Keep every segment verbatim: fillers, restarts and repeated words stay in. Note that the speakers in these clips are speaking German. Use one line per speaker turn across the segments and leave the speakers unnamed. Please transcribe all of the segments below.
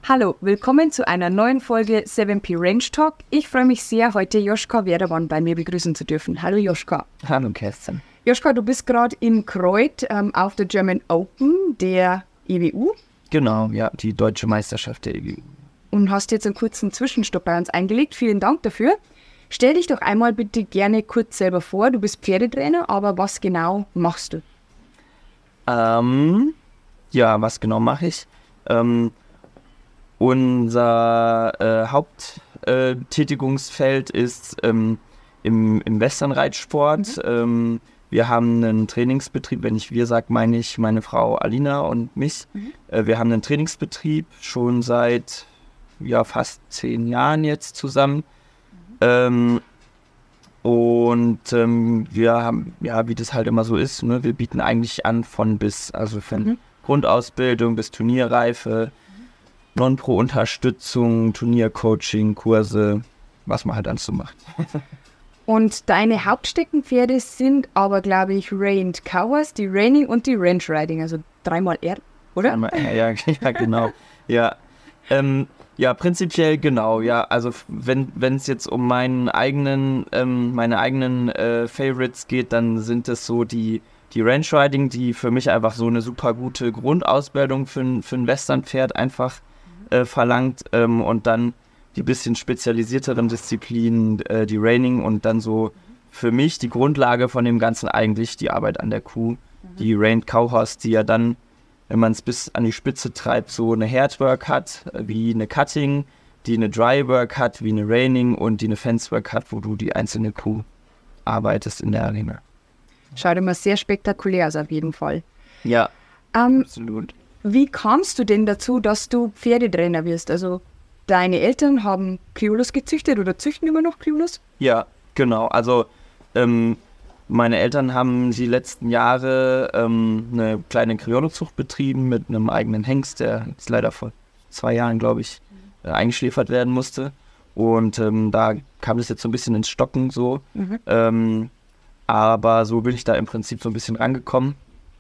Hallo, willkommen zu einer neuen Folge sieben P Range Talk. Ich freue mich sehr, heute Joschka Werdermann bei mir begrüßen zu dürfen. Hallo Joschka.
Hallo Kerstin.
Joschka, du bist gerade in Kreuth ähm, auf der German Open der E W U.
Genau, ja, die deutsche Meisterschaft der E W U.
Und hast jetzt einen kurzen Zwischenstopp bei uns eingelegt. Vielen Dank dafür. Stell dich doch einmal bitte gerne kurz selber vor. Du bist Pferdetrainer, aber was genau machst du?
Ähm, ja, was genau mache ich? Ähm, unser äh, Haupttätigungsfeld äh, ist ähm, im, im Westernreitsport. Mhm. Ähm, wir haben einen Trainingsbetrieb, wenn ich wir sage, meine ich meine Frau Alina und mich. Mhm. Äh, wir haben einen Trainingsbetrieb schon seit ja, fast zehn Jahren jetzt zusammen. Ähm, und ähm, wir haben, ja, wie das halt immer so ist, ne, wir bieten eigentlich an von bis, also von mhm. Grundausbildung bis Turnierreife, mhm. Non-Pro-Unterstützung, Turniercoaching, Kurse, was man halt alles so macht.
Und deine Hauptsteckenpferde sind aber, glaube ich, Reined Cowers, die Reining und die Range Riding, also dreimal R, oder?
Dreimal R, ja, ja, genau, ja. Ähm, Ja, prinzipiell genau, ja. Also wenn wenn es jetzt um meinen eigenen, ähm, meine eigenen äh, Favorites geht, dann sind es so die, die Range Riding, die für mich einfach so eine super gute Grundausbildung für ein, für ein Westernpferd einfach äh, verlangt. Ähm, und dann die bisschen spezialisierteren Disziplinen, äh, die Reining und dann so für mich die Grundlage von dem Ganzen eigentlich die Arbeit an der Kuh. Mhm. Die Reined Cowhorse, die ja dann, wenn man es bis an die Spitze treibt, so eine Hardwork hat, wie eine Cutting, die eine Drywork hat, wie eine Reining und die eine Fencework hat, wo du die einzelne Kuh arbeitest in der Arena.
Schaut immer sehr spektakulär aus auf jeden Fall.
Ja,
ähm,
absolut.
Wie kamst du denn dazu, dass du Pferdetrainer wirst? Also deine Eltern haben Criollos gezüchtet oder züchten immer noch Criollos?
Ja, genau. Also ähm, meine Eltern haben die letzten Jahre ähm, eine kleine Criollo-Zucht betrieben mit einem eigenen Hengst, der jetzt leider vor zwei Jahren, glaube ich, äh, eingeschläfert werden musste. Und ähm, da kam es jetzt so ein bisschen ins Stocken so. Mhm. Ähm, aber so bin ich da im Prinzip so ein bisschen rangekommen,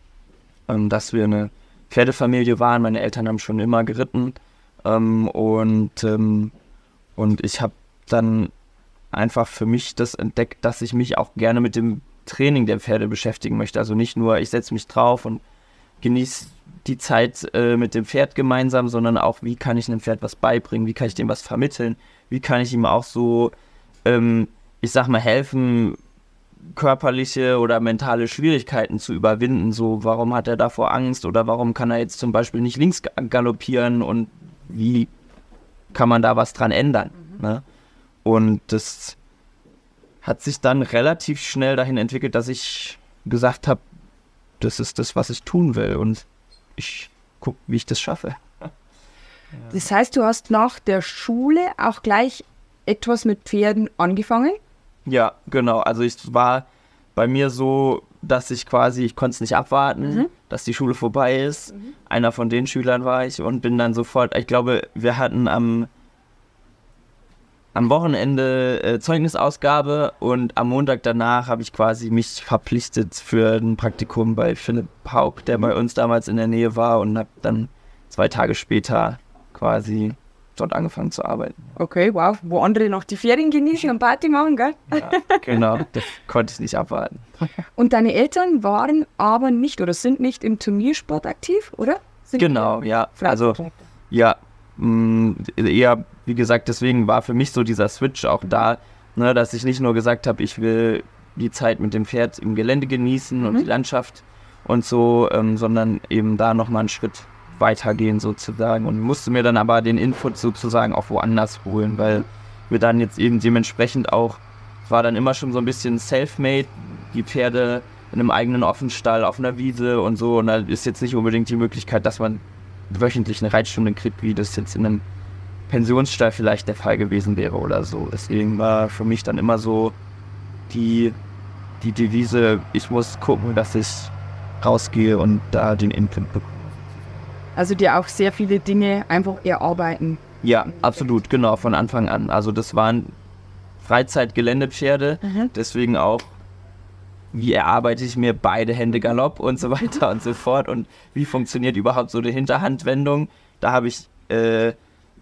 ähm, dass wir eine Pferdefamilie waren. Meine Eltern haben schon immer geritten. Ähm, und, ähm, und ich habe dann einfach für mich das entdeckt, dass ich mich auch gerne mit dem Training der Pferde beschäftigen möchte. Also nicht nur, ich setze mich drauf und genieße die Zeit äh, mit dem Pferd gemeinsam, sondern auch, wie kann ich einem Pferd was beibringen, wie kann ich dem was vermitteln, wie kann ich ihm auch so, ähm, ich sag mal, helfen, körperliche oder mentale Schwierigkeiten zu überwinden. So, warum hat er davor Angst oder warum kann er jetzt zum Beispiel nicht links galoppieren und wie kann man da was dran ändern? Mhm. Ne? Und das hat sich dann relativ schnell dahin entwickelt, dass ich gesagt habe, das ist das, was ich tun will und ich gucke, wie ich das schaffe.
Das heißt, du hast nach der Schule auch gleich etwas mit Pferden angefangen?
Ja, genau. Also es war bei mir so, dass ich quasi, ich konnte es nicht abwarten, mhm. dass die Schule vorbei ist. Mhm. Einer von den Schülern war ich und bin dann sofort, ich glaube, wir hatten am am Wochenende äh, Zeugnisausgabe und am Montag danach habe ich quasi mich verpflichtet für ein Praktikum bei Philipp Haug, der bei uns damals in der Nähe war und habe dann zwei Tage später quasi dort angefangen zu arbeiten.
Okay, wow, wo andere noch die Ferien genießen und Party machen, gell?
Ja, genau, das konnte ich nicht abwarten.
Und deine Eltern waren aber nicht oder sind nicht im Turniersport aktiv, oder? Sind
genau, ja, also ja, mh, eher, wie gesagt, deswegen war für mich so dieser Switch auch da, ne, dass ich nicht nur gesagt habe, ich will die Zeit mit dem Pferd im Gelände genießen mhm. und die Landschaft und so, ähm, sondern eben da nochmal einen Schritt weitergehen sozusagen und musste mir dann aber den Input sozusagen auch woanders holen, weil wir dann jetzt eben dementsprechend auch, war dann immer schon so ein bisschen self-made, die Pferde in einem eigenen Offenstall auf einer Wiese und so und da ist jetzt nicht unbedingt die Möglichkeit, dass man wöchentlich eine Reitstunde kriegt, wie das jetzt in einem Pensionsstall vielleicht der Fall gewesen wäre oder so. Deswegen war für mich dann immer so die, die Devise, ich muss gucken, dass ich rausgehe und da den Input bekomme.
Also dir auch sehr viele Dinge einfach erarbeiten.
Ja, absolut, genau, von Anfang an. Also das waren Freizeitgeländepferde, mhm. deswegen auch, wie erarbeite ich mir beide Hände Galopp und so weiter und so fort und wie funktioniert überhaupt so eine Hinterhandwendung. Da habe ich äh,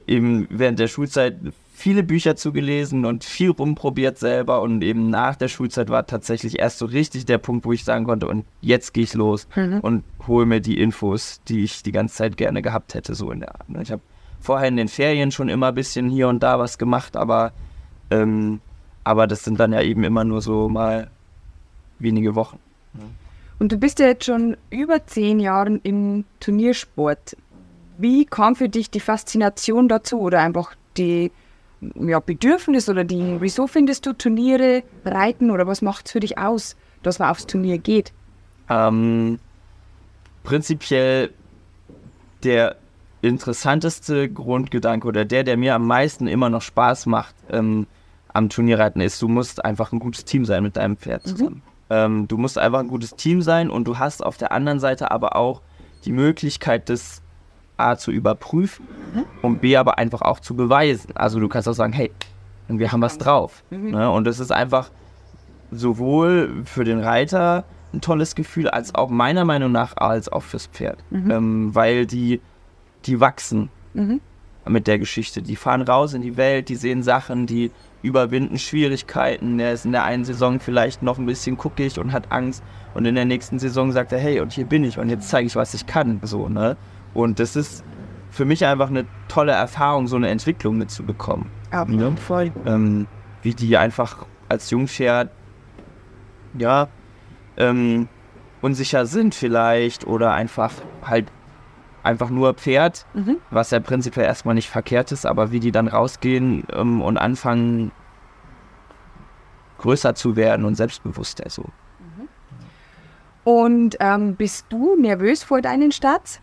eben während der Schulzeit viele Bücher zugelesen und viel rumprobiert selber und eben nach der Schulzeit war tatsächlich erst so richtig der Punkt, wo ich sagen konnte, und jetzt gehe ich los mhm. und hole mir die Infos, die ich die ganze Zeit gerne gehabt hätte, so in der Art. Ich habe vorher in den Ferien schon immer ein bisschen hier und da was gemacht, aber, ähm, aber das sind dann ja eben immer nur so mal wenige Wochen.
Und du bist ja jetzt schon über zehn Jahre im Turniersport. Wie kam für dich die Faszination dazu oder einfach die ja, Bedürfnis oder die, wieso findest du Turniere, Reiten oder was macht es für dich aus, dass man aufs Turnier geht?
Ähm, prinzipiell der interessanteste Grundgedanke oder der, der mir am meisten immer noch Spaß macht ähm, am Turnierreiten ist, du musst einfach ein gutes Team sein mit deinem Pferd zusammen. Mhm. Ähm, du musst einfach ein gutes Team sein und du hast auf der anderen Seite aber auch die Möglichkeit, das A zu überprüfen mhm. und B aber einfach auch zu beweisen. Also du kannst auch sagen, hey, wir haben was drauf. Mhm. Ne? Und das ist einfach sowohl für den Reiter ein tolles Gefühl, als auch meiner Meinung nach als auch fürs Pferd. Mhm. Ähm, weil die, die wachsen mhm. mit der Geschichte. Die fahren raus in die Welt, die sehen Sachen, die überwinden Schwierigkeiten. Der ist in der einen Saison vielleicht noch ein bisschen guckig und hat Angst und in der nächsten Saison sagt er, hey, und hier bin ich und jetzt zeige ich, was ich kann. So, ne? Und das ist für mich einfach eine tolle Erfahrung, so eine Entwicklung mitzubekommen.
Ja, ne? Voll.
Ähm, wie die einfach als Jungpferd, ja, ähm, unsicher sind vielleicht oder einfach halt einfach nur Pferd, mhm. was ja prinzipiell erstmal nicht verkehrt ist, aber wie die dann rausgehen ähm, und anfangen, größer zu werden und selbstbewusster so.
Mhm. Und ähm, bist du nervös vor deinen Starts?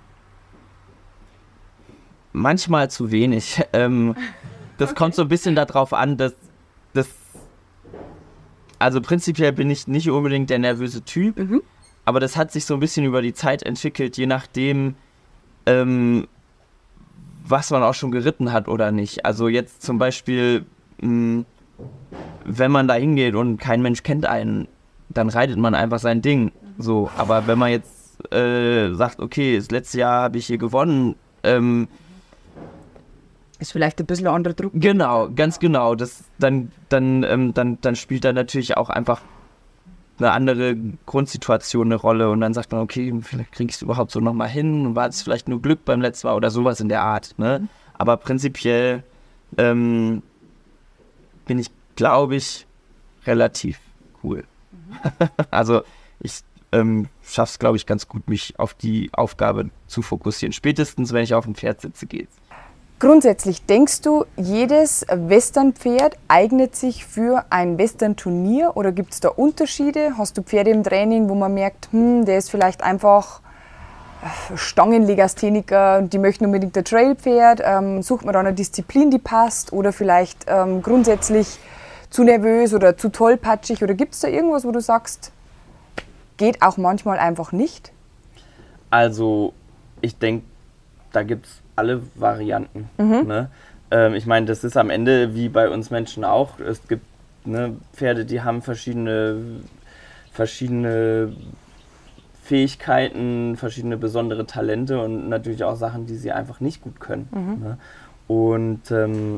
Manchmal zu wenig. Ähm, das okay. kommt so ein bisschen darauf an, dass, dass also prinzipiell bin ich nicht unbedingt der nervöse Typ, mhm. aber das hat sich so ein bisschen über die Zeit entwickelt, je nachdem, ähm, was man auch schon geritten hat oder nicht. Also jetzt zum Beispiel, mh, wenn man da hingeht und kein Mensch kennt einen, dann reitet man einfach sein Ding. So, aber wenn man jetzt äh, sagt, okay, das letzte Jahr habe ich hier gewonnen, ähm,
ist vielleicht ein bisschen anderer Druck.
Genau, ganz genau. Das, dann, dann, ähm, dann, dann spielt da natürlich auch einfach eine andere Grundsituation eine Rolle und dann sagt man, okay, vielleicht kriege ich es überhaupt so nochmal hin, war es vielleicht nur Glück beim letzten Mal oder sowas in der Art. Ne? Mhm. Aber prinzipiell ähm, bin ich, glaube ich, relativ cool. Mhm. Also ich ähm, schaffe es, glaube ich, ganz gut, mich auf die Aufgabe zu fokussieren. Spätestens, wenn ich auf dem Pferd sitze, geht's.
Grundsätzlich denkst du, jedes Westernpferd eignet sich für ein Western-Turnier oder gibt es da Unterschiede? Hast du Pferde im Training, wo man merkt, hm, der ist vielleicht einfach Stangenlegastheniker und die möchten unbedingt ein Trailpferd? Ähm, sucht man da eine Disziplin, die passt oder vielleicht ähm, grundsätzlich zu nervös oder zu tollpatschig? Oder gibt es da irgendwas, wo du sagst, geht auch manchmal einfach nicht?
Also ich denke, da gibt es alle Varianten. Mhm. Ne? Ähm, ich meine, das ist am Ende wie bei uns Menschen auch. Es gibt ne, Pferde, die haben verschiedene, verschiedene Fähigkeiten, verschiedene besondere Talente und natürlich auch Sachen, die sie einfach nicht gut können. Mhm. Ne? Und ähm,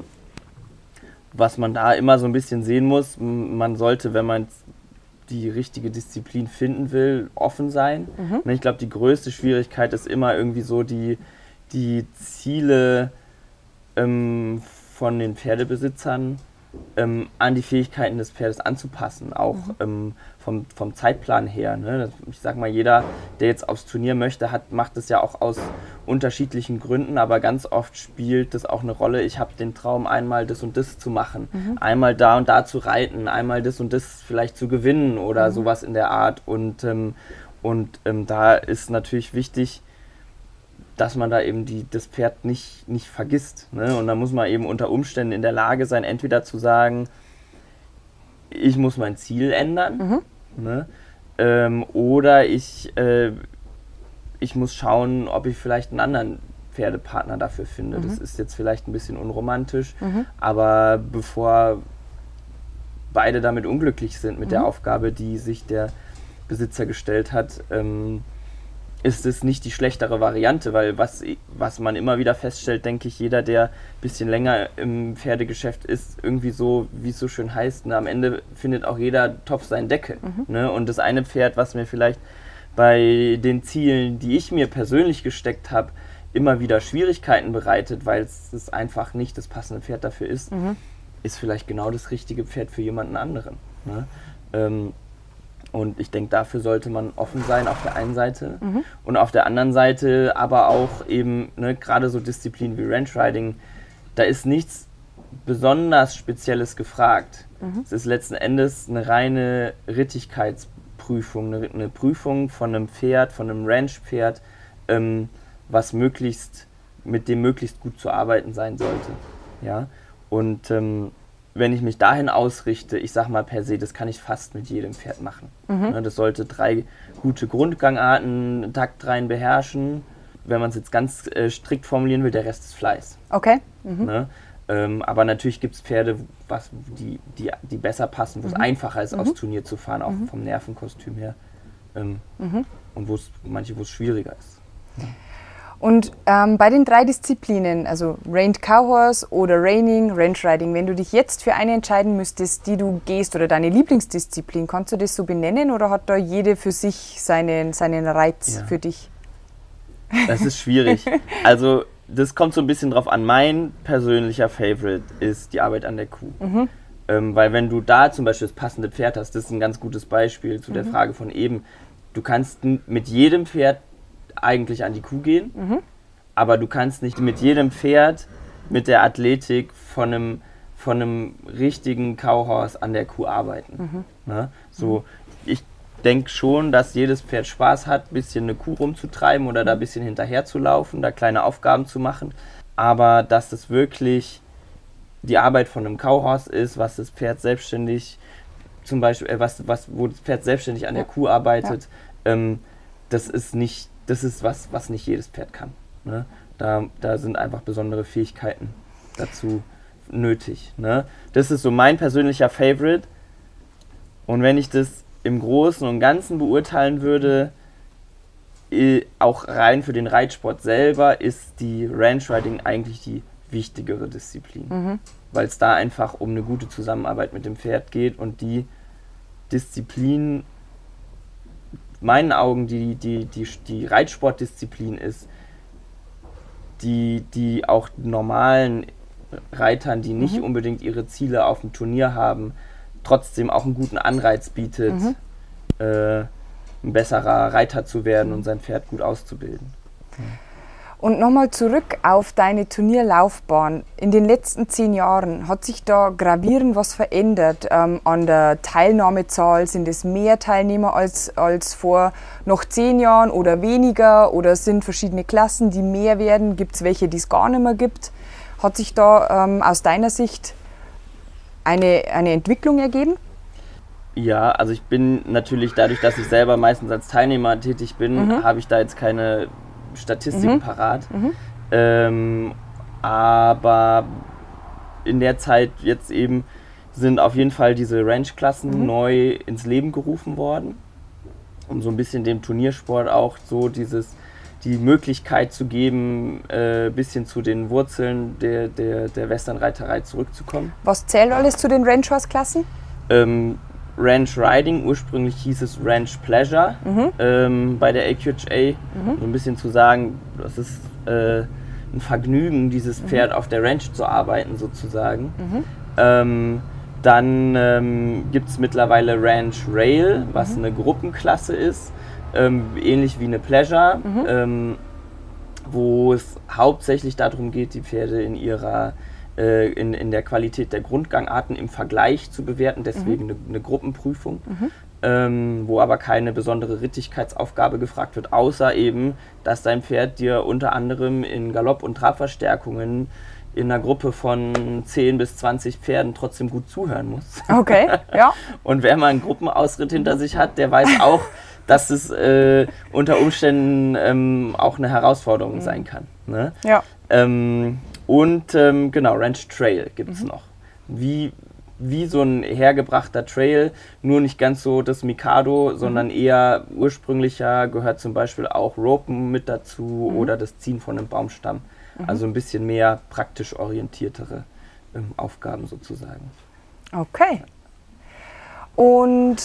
was man da immer so ein bisschen sehen muss, man sollte, wenn man die richtige Disziplin finden will, offen sein. Mhm. Ne? Ich glaube, die größte Schwierigkeit ist immer irgendwie so die die Ziele ähm, von den Pferdebesitzern ähm, an die Fähigkeiten des Pferdes anzupassen, auch mhm. ähm, vom, vom Zeitplan her. Ne? Ich sag mal, jeder, der jetzt aufs Turnier möchte, hat, macht es ja auch aus unterschiedlichen Gründen, aber ganz oft spielt das auch eine Rolle. Ich habe den Traum, einmal das und das zu machen, mhm. einmal da und da zu reiten, einmal das und das vielleicht zu gewinnen oder mhm. sowas in der Art. Und, ähm, und ähm, da ist natürlich wichtig, dass man da eben die, das Pferd nicht, nicht vergisst. Ne? Und da muss man eben unter Umständen in der Lage sein, entweder zu sagen, ich muss mein Ziel ändern, mhm. ne? ähm, oder ich, äh, ich muss schauen, ob ich vielleicht einen anderen Pferdepartner dafür finde. Mhm. Das ist jetzt vielleicht ein bisschen unromantisch, mhm. aber bevor beide damit unglücklich sind mit mhm. der Aufgabe, die sich der Besitzer gestellt hat, ähm, ist es nicht die schlechtere Variante, weil was, was man immer wieder feststellt, denke ich, jeder, der ein bisschen länger im Pferdegeschäft ist, irgendwie so, wie es so schön heißt, ne, am Ende findet auch jeder Topf seinen Deckel. Mhm. Ne? Und das eine Pferd, was mir vielleicht bei den Zielen, die ich mir persönlich gesteckt habe, immer wieder Schwierigkeiten bereitet, weil es einfach nicht das passende Pferd dafür ist, mhm. ist vielleicht genau das richtige Pferd für jemanden anderen. Ne? Ähm, Und ich denke, dafür sollte man offen sein auf der einen Seite mhm. und auf der anderen Seite aber auch eben, ne, gerade so Disziplinen wie Ranch Riding, da ist nichts besonders Spezielles gefragt. Mhm. Es ist letzten Endes eine reine Rittigkeitsprüfung, eine, eine Prüfung von einem Pferd, von einem Ranch-Pferd, ähm, was möglichst, mit dem möglichst gut zu arbeiten sein sollte. Ja? Und ähm, wenn ich mich dahin ausrichte, ich sag mal per se, das kann ich fast mit jedem Pferd machen. Mhm. Ne, das sollte drei gute Grundgangarten, Takt rein beherrschen. Wenn man es jetzt ganz äh, strikt formulieren will, der Rest ist Fleiß.
Okay. Mhm.
Ne? Ähm, aber natürlich gibt es Pferde, was, die, die, die besser passen, wo es mhm. einfacher ist, mhm. aufs Turnier zu fahren, auch mhm. vom Nervenkostüm her. Ähm, mhm. Und wo es manche, wo es schwieriger ist. Ja.
Und ähm, bei den drei Disziplinen, also Reined Cowhorse oder Reining, Ranch Riding, wenn du dich jetzt für eine entscheiden müsstest, die du gehst oder deine Lieblingsdisziplin, kannst du das so benennen oder hat da jede für sich seinen, seinen Reiz ja. für dich?
Das ist schwierig. Also das kommt so ein bisschen drauf an. Mein persönlicher Favorite ist die Arbeit an der Kuh. Mhm. Ähm, weil wenn du da zum Beispiel das passende Pferd hast, das ist ein ganz gutes Beispiel zu mhm. der Frage von eben, du kannst mit jedem Pferd eigentlich an die Kuh gehen, mhm. aber du kannst nicht mit jedem Pferd mit der Athletik von einem, von einem richtigen Cowhorse an der Kuh arbeiten. Mhm. Ne? So, mhm. ich denke schon, dass jedes Pferd Spaß hat, ein bisschen eine Kuh rumzutreiben oder da ein bisschen hinterher zu laufen, da kleine Aufgaben zu machen, aber dass das wirklich die Arbeit von einem Cowhorse ist, was das Pferd selbstständig, zum Beispiel, äh, was, was, wo das Pferd selbstständig an ja. der Kuh arbeitet, ja. ähm, das ist nicht Das ist was, was nicht jedes Pferd kann. Ne? Da, da sind einfach besondere Fähigkeiten dazu nötig. Ne? Das ist so mein persönlicher Favorite. Und wenn ich das im Großen und Ganzen beurteilen würde, auch rein für den Reitsport selber, ist die Ranch Riding eigentlich die wichtigere Disziplin. Mhm. Weil es da einfach um eine gute Zusammenarbeit mit dem Pferd geht und die Disziplin meinen Augen die, die, die, die Reitsportdisziplin ist, die, die auch normalen Reitern, die nicht mhm. unbedingt ihre Ziele auf dem Turnier haben, trotzdem auch einen guten Anreiz bietet, mhm. äh, ein besserer Reiter zu werden und sein Pferd gut auszubilden.
Und nochmal zurück auf deine Turnierlaufbahn. In den letzten zehn Jahren hat sich da gravierend was verändert ähm, an der Teilnahmezahl? Sind es mehr Teilnehmer als, als vor noch zehn Jahren oder weniger? Oder sind verschiedene Klassen, die mehr werden? Gibt es welche, die es gar nicht mehr gibt? Hat sich da ähm, aus deiner Sicht eine, eine Entwicklung ergeben?
Ja, also ich bin natürlich dadurch, dass ich selber meistens als Teilnehmer tätig bin, mhm. habe ich da jetzt keine Statistiken mhm. parat. Mhm. Ähm, aber in der Zeit jetzt eben sind auf jeden Fall diese Ranch-Klassen mhm. neu ins Leben gerufen worden, um so ein bisschen dem Turniersport auch so dieses, die Möglichkeit zu geben, ein äh, bisschen zu den Wurzeln der, der, der Westernreiterei zurückzukommen.
Was zählt alles zu den Ranch-Horse-Klassen?
Ähm, Ranch Riding, ursprünglich hieß es Ranch Pleasure mhm. ähm, bei der A Q H A, mhm. so ein bisschen zu sagen, das ist äh, ein Vergnügen, dieses Pferd mhm. auf der Ranch zu arbeiten sozusagen. Mhm. Ähm, dann ähm, gibt es mittlerweile Ranch Rail, was mhm. eine Gruppenklasse ist, ähm, ähnlich wie eine Pleasure, mhm. ähm, wo es hauptsächlich darum geht, die Pferde in ihrer In, in der Qualität der Grundgangarten im Vergleich zu bewerten, deswegen mhm. eine, eine Gruppenprüfung, mhm. ähm, wo aber keine besondere Rittigkeitsaufgabe gefragt wird, außer eben, dass dein Pferd dir unter anderem in Galopp- und Trabverstärkungen in einer Gruppe von zehn bis zwanzig Pferden trotzdem gut zuhören muss.
Okay, ja.
Und wer mal einen Gruppenausritt hinter sich hat, der weiß auch, dass es äh, unter Umständen ähm, auch eine Herausforderung mhm. sein kann. Ne?
Ja.
Ähm, Und ähm, genau, Ranch Trail gibt es mhm. noch. Wie wie so ein hergebrachter Trail, nur nicht ganz so das Mikado, sondern eher ursprünglicher, gehört zum Beispiel auch Ropen mit dazu mhm. oder das Ziehen von einem Baumstamm. Mhm. Also ein bisschen mehr praktisch orientiertere ähm, Aufgaben sozusagen.
Okay. Und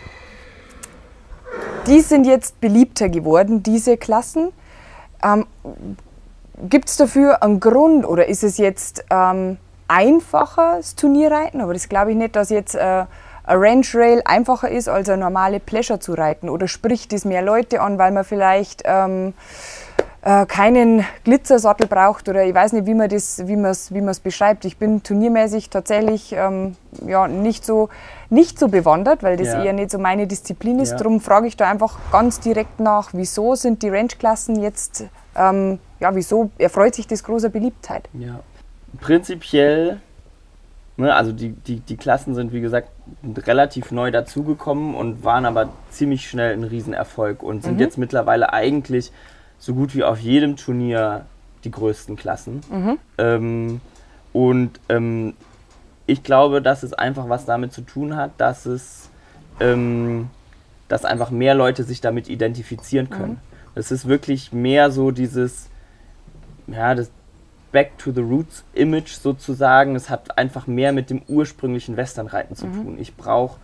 die sind jetzt beliebter geworden, diese Klassen. Ähm, Gibt es dafür einen Grund oder ist es jetzt ähm, einfacher, das Turnierreiten? Aber das glaube ich nicht, dass jetzt äh, ein Range Rail einfacher ist, als eine normale Pleasure zu reiten. Oder spricht das mehr Leute an, weil man vielleicht ähm, äh, keinen Glitzersattel braucht oder ich weiß nicht, wie man das, wie man es wie man es beschreibt. Ich bin turniermäßig tatsächlich ähm, ja, nicht, so, nicht so bewandert, weil das ja. eher nicht so meine Disziplin ist. Ja. Darum frage ich da einfach ganz direkt nach, wieso sind die Range-Klassen jetzt, ähm, ja, wieso erfreut sich das großer Beliebtheit?
Ja, prinzipiell, ne, also die, die, die Klassen sind wie gesagt relativ neu dazugekommen und waren aber ziemlich schnell ein Riesenerfolg und sind mhm. jetzt mittlerweile eigentlich so gut wie auf jedem Turnier die größten Klassen. Mhm. Ähm, und ähm, ich glaube, dass es einfach was damit zu tun hat, dass es, ähm, dass einfach mehr Leute sich damit identifizieren können. Mhm. Es ist wirklich mehr so dieses, ja, das Back to the Roots Image sozusagen. Es hat einfach mehr mit dem ursprünglichen Westernreiten zu mhm. tun. Ich brauche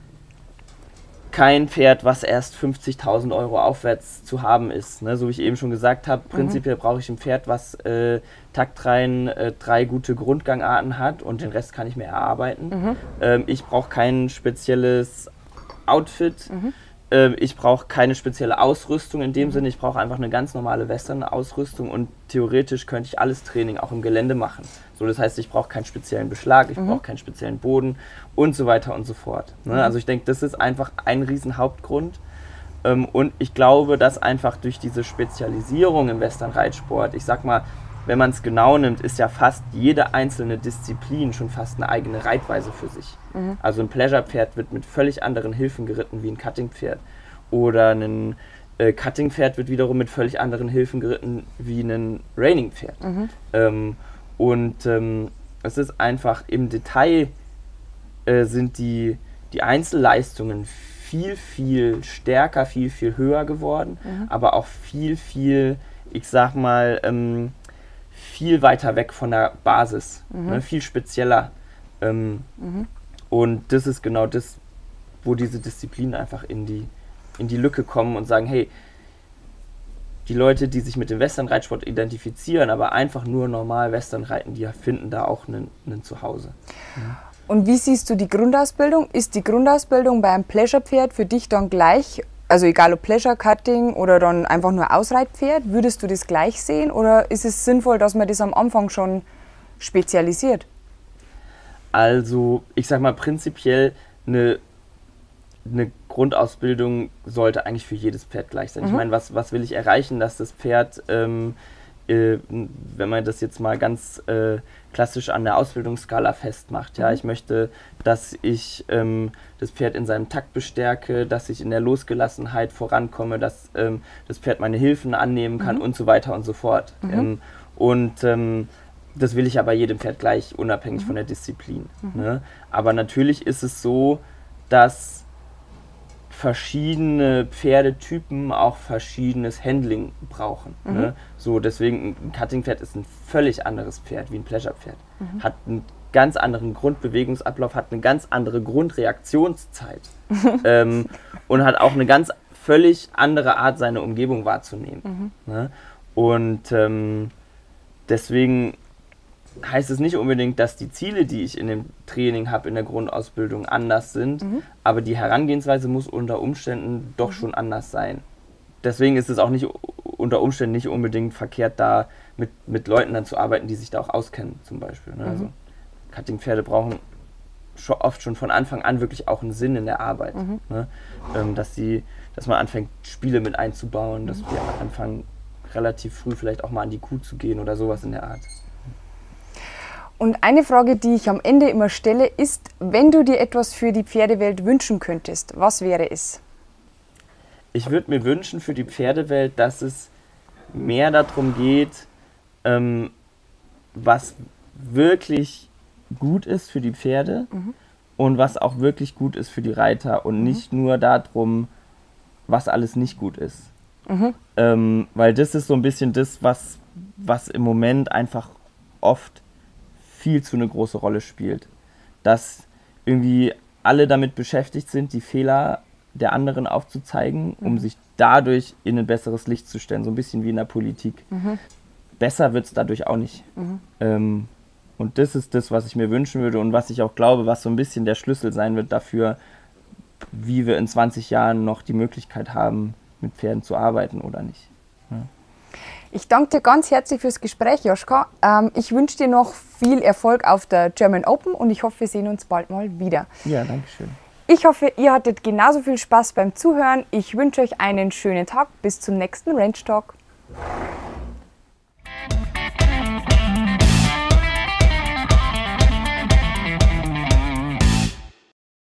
kein Pferd, was erst fünfzigtausend Euro aufwärts zu haben ist. Ne? So wie ich eben schon gesagt habe, prinzipiell mhm. brauche ich ein Pferd, was äh, taktrein äh, drei gute Grundgangarten hat und den Rest kann ich mir erarbeiten. Mhm. Ähm, ich brauche kein spezielles Outfit. Mhm. Ähm, ich brauche keine spezielle Ausrüstung in dem mhm. Sinne. Ich brauche einfach eine ganz normale Western-Ausrüstung und theoretisch könnte ich alles Training auch im Gelände machen. So, das heißt, ich brauche keinen speziellen Beschlag, ich mhm. brauche keinen speziellen Boden und so weiter und so fort. Ne? Mhm. Also ich denke, das ist einfach ein riesen Hauptgrund. Ähm, und ich glaube, dass einfach durch diese Spezialisierung im Western-Reitsport, ich sag mal, wenn man es genau nimmt, ist ja fast jede einzelne Disziplin schon fast eine eigene Reitweise für sich. Mhm. Also ein Pleasure-Pferd wird mit völlig anderen Hilfen geritten wie ein Cutting-Pferd. Oder ein äh, Cutting-Pferd wird wiederum mit völlig anderen Hilfen geritten wie ein Reining-Pferd. Mhm. Ähm, Und ähm, es ist einfach im Detail äh, sind die, die Einzelleistungen viel, viel stärker, viel, viel höher geworden, mhm. aber auch viel, viel, ich sag mal, ähm, viel weiter weg von der Basis, mhm. ne, viel spezieller. Ähm, mhm. Und das ist genau das, wo diese Disziplinen einfach in die, in die Lücke kommen und sagen, hey, die Leute, die sich mit dem Western-Reitsport identifizieren, aber einfach nur normal Western reiten, die finden da auch einen, einen Zuhause.
Ja. Und wie siehst du die Grundausbildung? Ist die Grundausbildung beim Pleasure-Pferd für dich dann gleich, also egal ob Pleasure-Cutting oder dann einfach nur Ausreitpferd, würdest du das gleich sehen oder ist es sinnvoll, dass man das am Anfang schon spezialisiert?
Also ich sag mal prinzipiell eine eine Grundausbildung sollte eigentlich für jedes Pferd gleich sein. Mhm. Ich meine, was, was will ich erreichen, dass das Pferd, ähm, äh, wenn man das jetzt mal ganz äh, klassisch an der Ausbildungsskala festmacht, ja, mhm. ich möchte, dass ich ähm, das Pferd in seinem Takt bestärke, dass ich in der Losgelassenheit vorankomme, dass ähm, das Pferd meine Hilfen annehmen kann mhm. und so weiter und so fort. Mhm. Ähm, und ähm, das will ich aber jedem Pferd gleich, unabhängig mhm. von der Disziplin. Mhm. Ne? Aber natürlich ist es so, dass verschiedene Pferdetypen auch verschiedenes Handling brauchen. Mhm. Ne? So, deswegen ein Cutting-Pferd ist ein völlig anderes Pferd wie ein Pleasure-Pferd. Mhm. Hat einen ganz anderen Grundbewegungsablauf, hat eine ganz andere Grundreaktionszeit ähm, und hat auch eine ganz völlig andere Art, seine Umgebung wahrzunehmen. Mhm. Ne? Und ähm, deswegen heißt es nicht unbedingt, dass die Ziele, die ich in dem Training habe, in der Grundausbildung anders sind, mhm. aber die Herangehensweise muss unter Umständen doch mhm. schon anders sein. Deswegen ist es auch nicht unter Umständen nicht unbedingt verkehrt, da mit, mit Leuten dann zu arbeiten, die sich da auch auskennen, zum Beispiel. Ne? Mhm. Also Cutting-Pferde brauchen schon oft schon von Anfang an wirklich auch einen Sinn in der Arbeit. Mhm. Ne? Ähm, dass, die, dass man anfängt, Spiele mit einzubauen, mhm. dass wir anfangen, relativ früh vielleicht auch mal an die Kuh zu gehen oder sowas in der Art.
Und eine Frage, die ich am Ende immer stelle, ist, wenn du dir etwas für die Pferdewelt wünschen könntest, was wäre es?
Ich würde mir wünschen für die Pferdewelt, dass es mehr darum geht, ähm, was wirklich gut ist für die Pferde mhm. und was auch wirklich gut ist für die Reiter und mhm. nicht nur darum, was alles nicht gut ist. Mhm. Ähm, weil das ist so ein bisschen das, was, was im Moment einfach oft viel zu eine große Rolle spielt. Dass irgendwie alle damit beschäftigt sind, die Fehler der anderen aufzuzeigen, um mhm. sich dadurch in ein besseres Licht zu stellen. So ein bisschen wie in der Politik. Mhm. Besser wird es dadurch auch nicht. Mhm. Ähm, und das ist das, was ich mir wünschen würde und was ich auch glaube, was so ein bisschen der Schlüssel sein wird dafür, wie wir in zwanzig Jahren noch die Möglichkeit haben, mit Pferden zu arbeiten oder nicht. Ja.
Ich danke dir ganz herzlich fürs Gespräch, Joschka. Ähm, ich wünsche dir noch viel Erfolg auf der German Open und ich hoffe, wir sehen uns bald mal wieder.
Ja, danke schön.
Ich hoffe, ihr hattet genauso viel Spaß beim Zuhören. Ich wünsche euch einen schönen Tag. Bis zum nächsten Range Talk.